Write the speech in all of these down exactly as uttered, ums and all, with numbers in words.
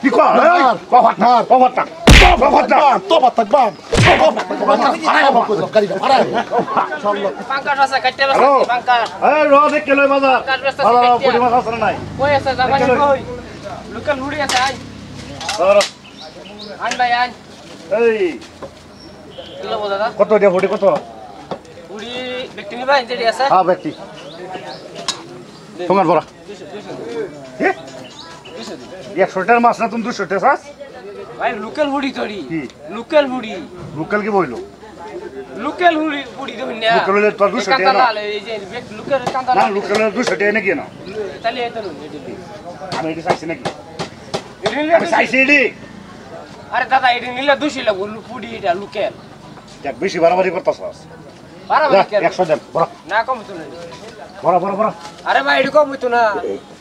কি কর এই কভার না কভার না কভার না তো বাতাক বাম আরে বাবা গাড়ি আরে চল পাঙ্কা রাসা কাটতে রাসা পাঙ্কা এই র দেখ কেলে বাজার আরে পুরি মাছ আছে নাই কই আছে জামাই কই লোকাল হুড়ি আছে আই ধরো আন ভাই আন এই কিলো দাদা কত দিয়া ফুটি কত হুড়ি ব্যক্তি নি ভাই যেটি আছে হ্যাঁ ব্যক্তি তোমার বড় কি একশো টাকার মাছ না তুমি দুশো টাকা চাস ভাই লোকাল হুড়ি তরি লোকাল হুড়ি লোকাল কি বইলো লোকাল হুড়ি হুড়ি ধরি না লোকাল হলে তোর দুশো টাকা না এই যে লোকাল কান্দা না লোকাল হলে দুশো টাকা নাকি না তাহলে এত আমি এটা চাইছি নাকি আমি চাইছি এটি আরে দাদা এটা নিলে দুশো লাগবো হুড়ি এটা লোকাল দেখ বেশি বাড়াবাড়ি করতেছাস বাড়াবাড়ি কেন একশো দেখ বড় না কম হইতো না বড় বড় বড় আরে ভাই এটা কম হইতো না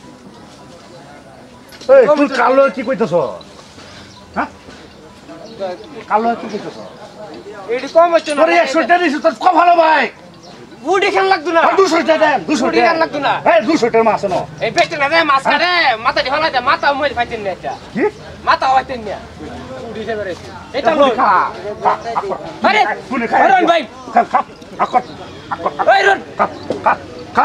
এই তুই কালো কি কইতেছ হ্যাঁ কালো কি কইতেছ এটা কম হইতো না তোর একশো টাকা দিছিস তোর কম ভালো ভাই হুড়ি খেল লাগতো না দুশো টাকা দেন দুশো হুড়ি খেল লাগতো না এই দুশো টাকা মাছ না এই ব্যক্তি না দেয় মাছ কাটে মাথা দিয়ে ফেলা দেয় মাথা মই ফাইতেন না এটা কি মাথা হইতেন না হুড়ি খেয়ে বেড়েছে এটা তুই লই খা খা আরে তুই খা রন ভাই খা খা আকট আকট এই রন খা খা খা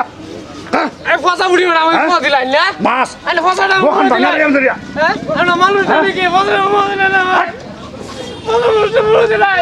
এই ফসা বুড়ি না আমি ফসা দিলাই না মাছ আরে ফসা না বখান ধরে এম ধরিয়া হ্যাঁ আরে মানুষ নাকি ফসা মানুষ না না মানুষ বুড়ি দিলাই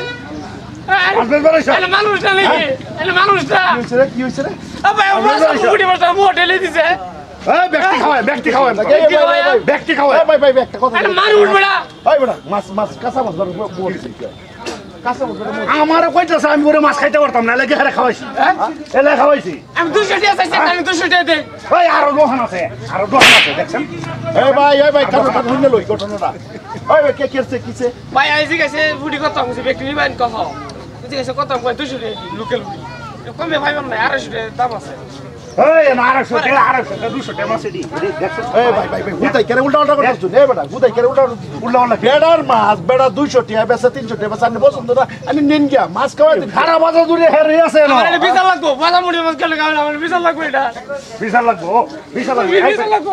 আসবে বেরাইছ আরে মানুষ নাকি আরে মানুষ না কি হইছে রে কি হইছে রে আবে ফসা বুড়ি বসা মো ঢেলে দিছে এই ব্যক্তি খাওয়ায় ব্যক্তি খাওয়ায় ব্যক্তি খাওয়ায় ভাই ভাই একটা কথা আরে মানুষ বড়া ভাই বড়া মাছ মাছ কাঁচা মাছ ধরে বলছি কাঁচা মাছ ধরে আমারও কইতাছে আমি ওরে মাছ খাইতে পারতাম না লাগে হারে খাওয়াইছি এলে খাওয়াইছি আমি দুশো টাকা চাইছি আমি দুশো টাকা দে ওই আরো দোকান আছে আরো দোকান আছে দেখছেন এই ভাই এই ভাই কারণ কথা শুনে লই ঘটনাটা ওই ভাই কে কেছে কিছে ভাই আইজি গেছে বুড়ি কত আমি ব্যক্তি নিবেন কত বুঝি গেছে কত কয় দুশো টাকা লোকাল বুড়ি কমে ভাইবাম না আড়াইশো টাকা দাম আছে এই না আড়াইশো টাকা আড়াইশো টাকা দুশো টাকা মাছ দি দেখছেন এই ভাই ভাই ভাই হুদাই কেরে উল্টা উল্টা করছিস এই বেটা হুদাই কেরে উল্টা উল্লা উল্লা বেড়ার মাছ বেড়া দুইশো টাকা বেচা তিনশো টাকা বেচা পছন্দ না আমি নেন গিয়া মাছ খাওয়াই দিন সারা বাজার জুড়ে হেরে আছে না আমার বিশাল লাগবো বাজা মুড়ি মাছ খেলে খাবে আমার বিশাল লাগবো এটা বিশাল লাগবো বিশাল লাগবে বিশাল লাগবো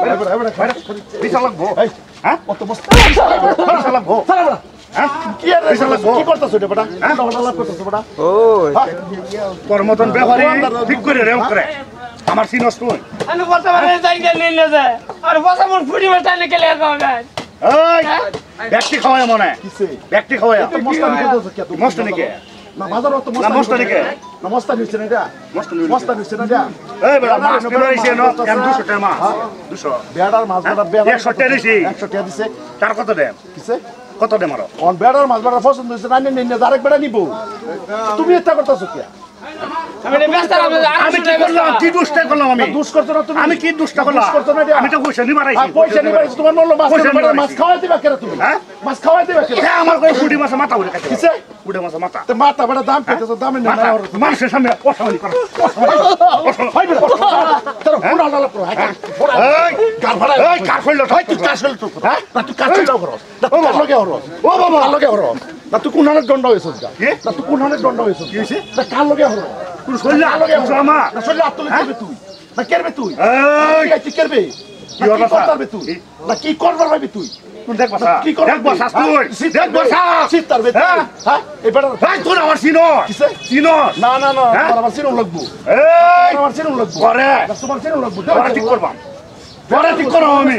বিশাল লাগবো হ্যাঁ কত বস্তা বিশাল লাগবো সারা বেড়া হ্যাঁ কি আর কি করতেছ এটা বেটা হ্যাঁ লাভ করতেছ বেটা ওই তোর মতন ব্যাপারে ঠিক করে রেও করে আমার সিনস তুই আমি বর্তমানে যাই গেলে নিয়ে যায় আর বাজা মুড়ি ফুড়ি মাছ টানে খেলে খাবে এই ব্যক্তি খাওয়ায় মনে কিসে ব্যক্তি খাওয়ায় মস্তানি করতেছ কি তুমি মস্তানি কে না বাজার তো না মস্তানি কে না মস্তানি হইছে না এটা মস্তানি মস্তানি হইছে না এটা এই বেটা মাছ কিলো আইছে না এম দুশো টাকা মাছ দুশো বেড়ার মাছ বেড়া বেড়া একশো টাকা দিছি একশো টাকা দিছে তার কত দেন কিসে কত দেন আরো অন বেড়ার মাছ বেড়া পছন্দ হইছে না নেন না আরেক বেড়া নিব তুমি এটা করতেছ কি আমি ব্যস্ত আমি কি করলাম কি দুষ্ট করলাম আমি দুষ করছো না তুমি আমি কি দুষ্ট করলাম দুষ করছো না এটা? আমি তো পয়সা নি মারাইছি আর পয়সা নিবা তোমার মূল্য মাছ পয়সা বেড়া নিবা মাছ খাওয়াই দিবা কেন তুমি হ্যাঁ? মাছ খাওয়াই দিবা কেন হ্যাঁ আমার কই ফুটি মাছ মাথা উড়ে কাটছে কিসে ফুটি মাছ মাথা তো মাথা বেড়া দাম পেতেছো দামে নেই মাথা মানুষের সামনে অসামানি করো অসামানি হাই বেড়া তোর ফোন আলাদা করো হাই এই কার ভাড়া এই কার কইলো হাই তুই কার ফেল তো হ্যাঁ না তুই কার ফেল করো না তুই কার লগে হরো ও বাবা কার লগে হরো না তুই কোন হানে দণ্ড হইছস গা কি? না তুই কোন হানে দণ্ড হইছস কি হইছে? না কার লগে হরো তুই কইলা কার লগে হরো আমা না সরলে আত্মলে করবে তুই না করবে তুই এই তুই কি করবে কি কি হলো করবে তুই না কি করবার ভাবি তুই তুই দেখ বসা কি করবে দেখ বসা তুই দেখ বসা সিতার বে হ্যাঁ? হ্যাঁ এই বেটা এই তুই আমার সিনো কিসে? সিনো না না না হ্যাঁ? তোর আমার সিরুম লাগবো এই আমার সিরুম লাগবো করে তোমার সিরুম লাগবো তোরা ঠিক করবা তোরা ঠিক করো আমি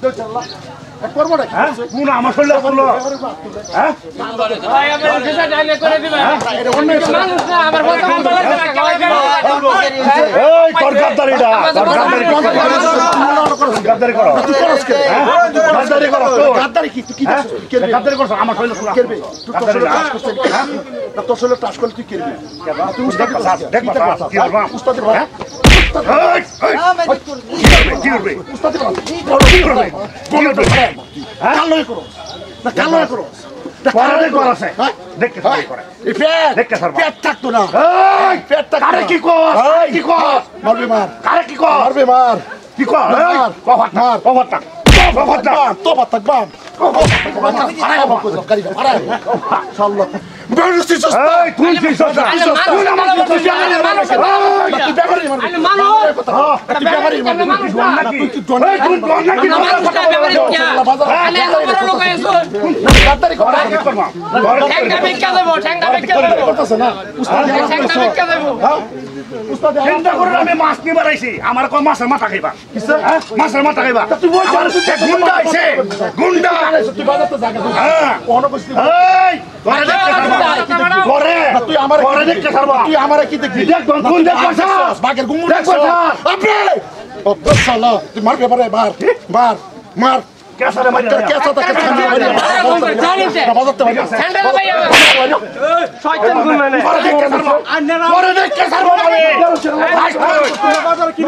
করবো না হ্যাঁ কোন আমার শরীরে করলো হ্যাঁ ভাই আমি ভিসা ডাইনে করে দিবেন এটা অন্য মানুষ না আমার কথা বলতে লাগবে না খাওয়াই এই তোর গাদ্দারিটা তোর গাদ্দারি গাদ্দারি করো তুই করস কে হ্যাঁ গাদ্দারি করো তো গাদ্দারি কি তুই কি হ্যাঁ করবি গাদ্দারি করছ আমার শরীরে শোনা করবি তুই তোর শরীরে টাচ করছিস হ্যাঁ না তোর শরীরে টাচ করলে তুই করবি তুই উস্তাদ দেখ বাবা কি করবা উস্তাদ হ্যাঁ এই এই কি করবে উস্তাদ কি করবে কি করবে কাল লয় করো না কাল লয় করো পরে দেখ আর আছে দেখতে সবাই করে এই পেট দেখতে সরবা পেট থাকতো না এই পেট থাকতো কারে কি কর কি কর মারবে মার কারে কি কর মারবে মার কি কর এই কভার মার কভার টাক কভার টাক বাম তো বাতাক বাম আরে বাবা কই গাড়ি আরে শাল্লাহ বেরুসি সস্তা এই তুই কি সস্তা তুই আমার তুই জানি মানুষ তুই ব্যাপারই মারবি আরে মানুষ তুই ব্যাপারই মারবি তুই কি ডন নাকি তুই ডন নাকি আমার কথা ব্যাপারে কি আলে আমার লোক গাদ্দারি করো ঠ্যাঙ্গা ভিক্ষা দেবো ঠ্যাঙ্গা ভিক্ষা দেবো করতেছ না উস্তাদ ঠ্যাঙ্গা ভিক্ষা দেবো হ্যাঁ উস্তাদ চিন্তা করে আমি মাছ নিয়ে বাড়াইছি আমার কোন মাছের মাথা খাইবা হ্যাঁ মাছের মাথা খাইবা তুই বল আমার সে গুন্ডা আইছে গুন্ডা তুই বাজার তো জায়গা হ্যাঁ অনুপস্থিত এই তোরা দেখতে ছাড়বা করে তুই আমার করে দেখতে ছাড়বা তুই আমার কি দেখবি দেখ কোন দেখ করছাস বাগের গুঙ্গুর দেখ করছাস আপনি ও বসালা তুই মারবে পারে মার মার মার কেসারে মারি কেসা তা কেসা মারি বাজার তো মারি স্যান্ডেল ভাই শয়তান গুণ মানে করে দেখতে ছাড়বা করে দেখতে ছাড়বা আমি বাজার কি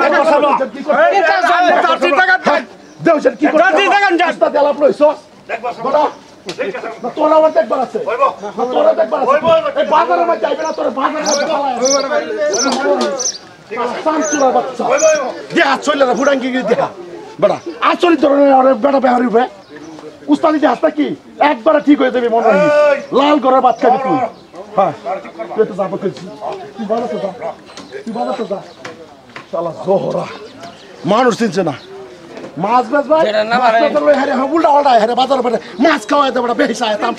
টাকা দেউছেন কি করে উস্তাদ আলাপ লইছস বড় না তোরা আমার দেখবার আছে না তোরা দেখবার আছে এই বাজারের মধ্যে যাইবে না তোরা বাজারের মধ্যে পালায় সামচুরা বাচ্চা দেহা চলে না ফুডাঙ্গি গিয়ে দেখা বেটা আচরিত ধরনের আরে বেটা বেহারি হবে উস্তাদি যে হাসটা কি একবারে ঠিক হয়ে যাবে মনে হয় লাল ঘরের বাচ্চা তুই হ্যাঁ তুই তো যাবো তুই তুই বাজার তো যা তুই বাজার তো যা শালা জোহরা মানুষ চিনছে না মাছ বেচ ভাই যেটা না মাছ পারে। বেচার লই হারে হ্যাঁ উল্টা উল্টা হারে বাজার পরে মাছ খাওয়াই দেবো বেশি আয় তাম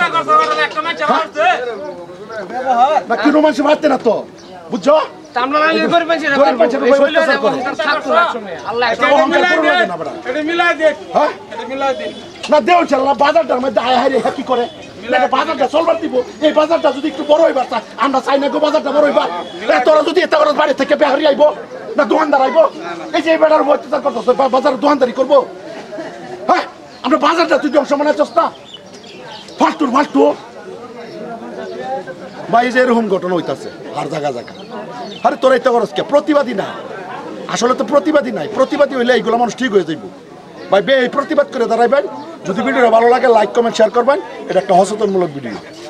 না কিনো মানুষ মারতে না তো বুঝছো আমরা না করে পেছি না গরিব মানুষের উপর অত্যাচার করে। থাকতো না শুনে আল্লাহ একটা অহংকার করবে না বেটা এটা মিলাই দে হ্যাঁ এটা মিলাই দে না দেও চল না বাজারটার মধ্যে আয় হারে কি করে দেখে বাজারটা চলবার দিব এই বাজারটা যদি একটু বড় হইবার তা আমরা চাই না গো বাজারটা বড় হইবার এ তোরা যদি এত করে বাড়ি থেকে বেহারি আইবো না দোকানদার আইবো এই যে এই বেটার অত্যাচার করতেছে বাজারে দোকানদারি করবো হ্যাঁ আমরা বাজারটা তুই অংশ মনে চেষ্টা ফালতুর ফালতু ভাই এই যে এরকম ঘটনা হইতাছে আর জায়গা জায়গা আরে তোরা এটা করস কে প্রতিবাদী না আসলে তো প্রতিবাদী নাই প্রতিবাদী হইলে এইগুলো মানুষ ঠিক হয়ে যাইব ভাই বে এই প্রতিবাদ করে দাঁড়াইবেন যদি ভিডিওটা ভালো লাগে লাইক কমেন্ট শেয়ার করবেন এটা একটা সচেতনমূলক ভিডিও